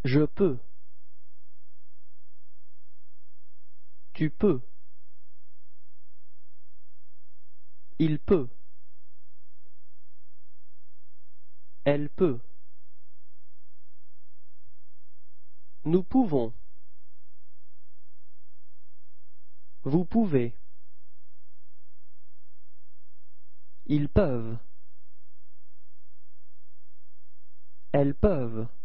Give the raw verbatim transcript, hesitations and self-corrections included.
Je peux. Tu peux. Il peut. Elle peut. Nous pouvons. Vous pouvez. Ils peuvent. Elles peuvent.